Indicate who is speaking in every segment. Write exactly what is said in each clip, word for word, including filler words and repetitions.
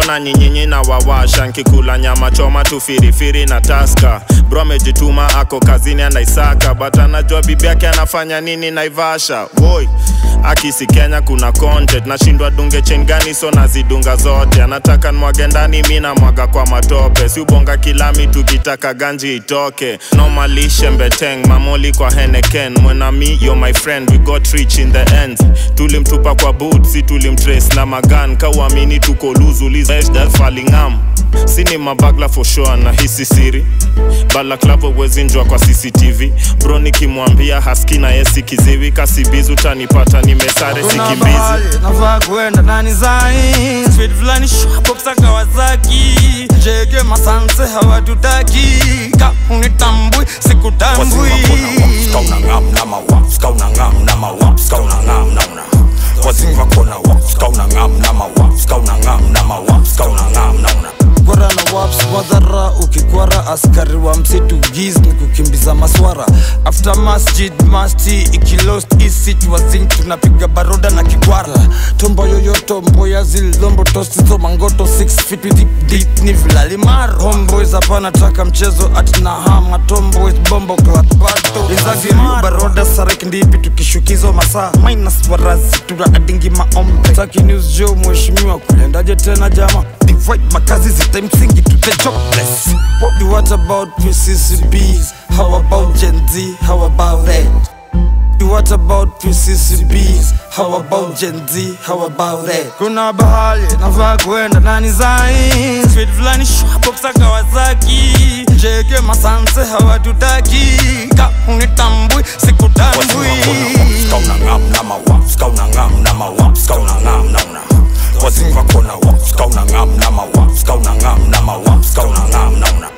Speaker 1: Mbona nyinyinyi na wawasha nkikula nyama choma tu firifiri na taska. Bro amejituma ako kazini anaisaka, but anajua bibi yake anafanya nini Naivasha. Boy akisi Kenya kuna content, nashindwa dunge chain gani so nazidunga zote. Anataka nwage ndani mimi na mwaga kwa matope, si ubonga kilami tukitaka ganji itoke. Normally shembeteng mamoli kwa Henneken, mwena me you're my friend we got rich in the end. Tulimtupa kwa boot si tulimtrace na magan, kawamini tuko luzu lizesh that falling arm. Sini mabagla for sure na hisi siri, balaklavo wezi njua kwa C C T V. Bro nikimwambia haski na yesi kiziwi, kasibizu tanipata nimesare sikimbizi.
Speaker 2: Nafaa kuenda nani zai Sweet flani shopoksa Kawasaki, jege masanse hawatutaki, ka unitambui sikutambui.
Speaker 3: Skauna ngam na mawap, skauna ngam na mawap, skauna ngam na una wazinga kona wap, skauna ngam na mawap, skauna ngam na mawap, skauna ngam na una
Speaker 2: Kwara na waps madhara, ukikwara askari wa msitu giz ni kukimbiza maswara. After masjid masti ikilost isi tuwazing tunapiga baroda na kikwara. Tombo yoyo tombo ya zilombo tosti zo mangoto six feet with deep deep ni vilalimaro. Homeboys hapana taka mchezo atina hama, tomboys bombo klat bato Izagi yu baroda sarek ndipi tukishukizo masaa minus warazi tuna adingi maombe. Taki news jo mweshimiwa kulendaje tena jama, divide makazi zita msingi to the jobless. What about P C C Bs? How about Gen Z? How about that? What about P C C Bs? How about Gen Z? How about that? Kuna bahali nafaa kuenda nani zai Sweet flani shopoksa Kawasaki, jege masanse hawatutaki, ka unitambui sikutambui.
Speaker 3: Skauna ngam na mawap, skauna ngam na mawap, skauna ngam na una wazinga kona wap, skauna ngam na mawap, skauna ngam na mawap, skauna ngam na una.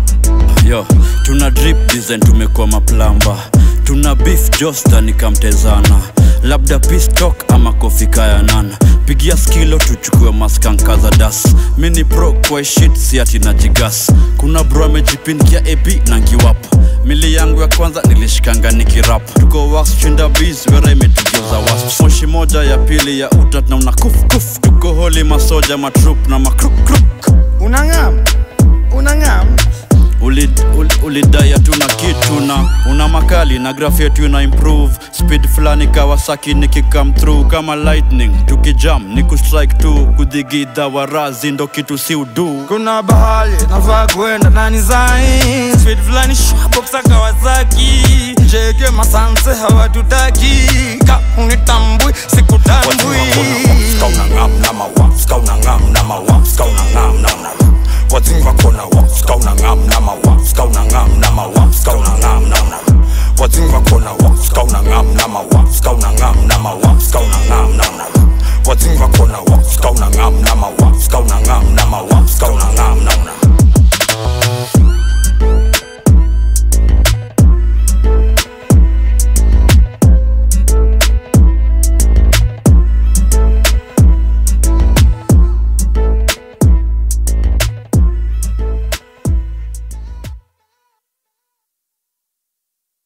Speaker 4: Yo, tuna drip design tumekuwa maplamba, tuna beef josta nikamtezana, labda peace talk ama kofi kaya nana. Pigia skilo tuchukue maskanka za das, mini pro kwa shit si ati na jigas. Kuna bro amejipinkia A P na ngiwapa, mili yangu ya kwanza nilishikanga nikirap. Tuko wax chinda bees wera imetugeuza wasp, moshi moja ya pili ya utat na una kuf kuf. Tuko holi masoja matrup na makruk kruk.
Speaker 2: Unangam, unangam
Speaker 4: Ulid, ul, ulidaya tuna kitu na una makali na graph yetu ina improve. Speed flani Kawasaki niki come through kama lightning, tukijam niku strike tu, kudigida warazi ndo kitu si udu.
Speaker 2: Kuna bahali nafaa kuenda nani zai Sweet flani shopoksa Kawasaki, jege masanse hawatutaki, ka unitambui sikutambui.
Speaker 3: Skauna ngam na mawap, skauna ngam na mawap, skauna ngam na una wazinga kona wap,